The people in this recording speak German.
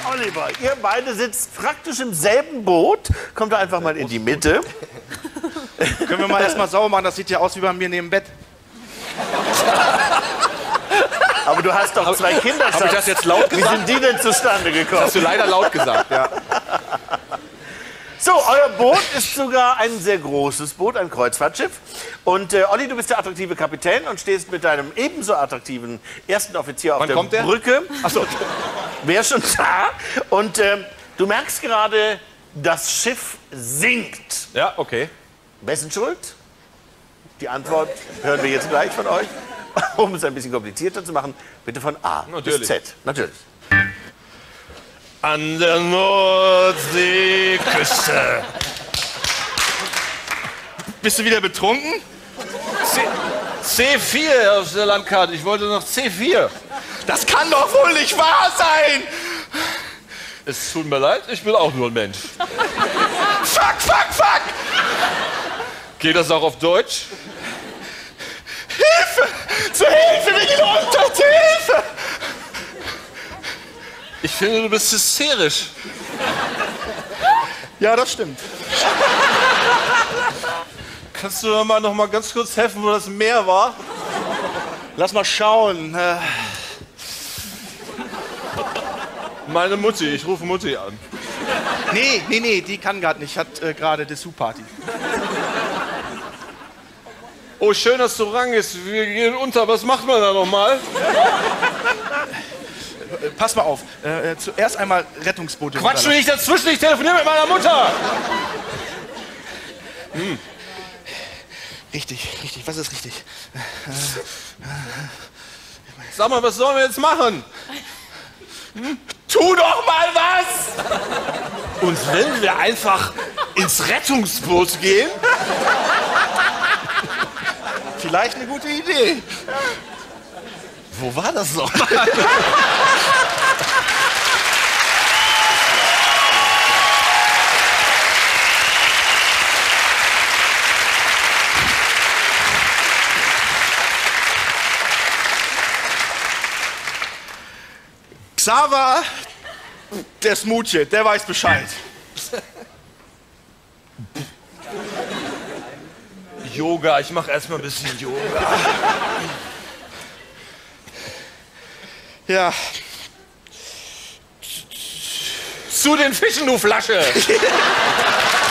Oliver, ihr beide sitzt praktisch im selben Boot. Kommt da einfach mal in die Mitte. Können wir mal erstmal sauber machen? Das sieht ja aus wie bei mir neben dem Bett. Aber du hast doch zwei Kinder, Schatz. Habe ich das jetzt laut Wie gesagt? sind die denn zustande gekommen? Das hast du leider laut gesagt, ja. So, euer Boot ist sogar ein sehr großes Boot, ein Kreuzfahrtschiff. Und Olli, du bist der attraktive Kapitän und stehst mit deinem ebenso attraktiven ersten Offizier auf Wann der kommt der? Brücke. Achso. Wer schon da? Und du merkst gerade, das Schiff sinkt. Ja, okay. Wessen Schuld? Die Antwort hören wir jetzt gleich von euch. Um es ein bisschen komplizierter zu machen, bitte von A Natürlich. bis Z. Natürlich. An der Nordseeküste. Bist du wieder betrunken? C4 auf der Landkarte. Ich wollte noch C4. Das kann doch wohl nicht wahr sein! Es tut mir leid, ich bin auch nur ein Mensch. Fuck, fuck, fuck! Geht das auch auf Deutsch? Hilfe! Zur Hilfe! Wir gehen unter! Zur Hilfe! Ich finde, du bist hysterisch. Ja, das stimmt. Kannst du noch mal ganz kurz helfen, wo das Meer war? Lass mal schauen. Meine Mutti, ich rufe Mutti an. Nee, die kann gerade nicht. Hat gerade Dessous-Party. Oh, schön, dass du rangehst. Wir gehen unter. Was macht man da noch mal? Pass mal auf. Zuerst einmal Rettungsboote. Quatsch mich nicht dazwischen, ich telefoniere mit meiner Mutter. Richtig. Was ist richtig? Sag mal, was sollen wir jetzt machen? Tu doch mal was! Und wenn wir einfach ins Rettungsboot gehen? Vielleicht eine gute Idee. Wo war das noch? Xaver, der Smoothie, der weiß Bescheid. Yoga, ich mache erstmal ein bisschen Yoga. Ja. Zu den Fischen, du Flasche!